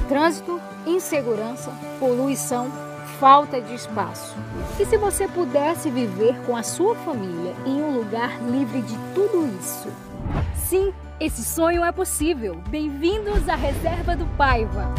Trânsito, insegurança, poluição, falta de espaço. E se você pudesse viver com a sua família em um lugar livre de tudo isso? Sim, esse sonho é possível. Bem-vindos à Reserva do Paiva.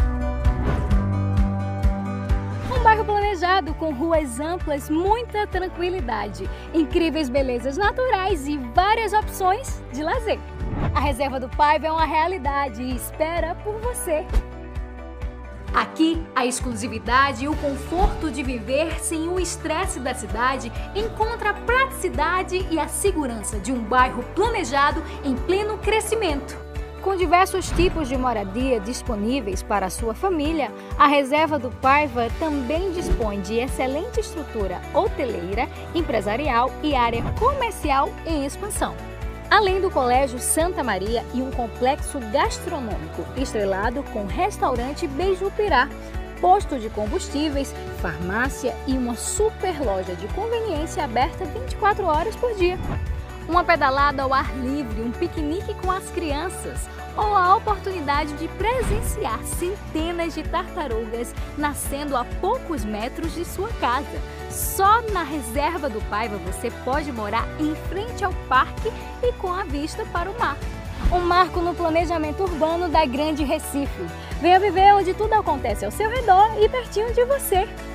Um bairro planejado com ruas amplas, muita tranquilidade, incríveis belezas naturais e várias opções de lazer. A Reserva do Paiva é uma realidade e espera por você. Aqui, a exclusividade e o conforto de viver sem o estresse da cidade encontra a praticidade e a segurança de um bairro planejado em pleno crescimento. Com diversos tipos de moradia disponíveis para a sua família, a Reserva do Paiva também dispõe de excelente estrutura hoteleira, empresarial e área comercial em expansão. Além do Colégio Santa Maria e um complexo gastronômico estrelado com restaurante Beijupirá, posto de combustíveis, farmácia e uma super loja de conveniência aberta 24 horas por dia. Uma pedalada ao ar livre, um piquenique com as crianças ou a oportunidade de presenciar centenas de tartarugas nascendo a poucos metros de sua casa. Só na Reserva do Paiva você pode morar em frente ao parque e com a vista para o mar. Um marco no planejamento urbano da Grande Recife. Venha viver onde tudo acontece ao seu redor e pertinho de você.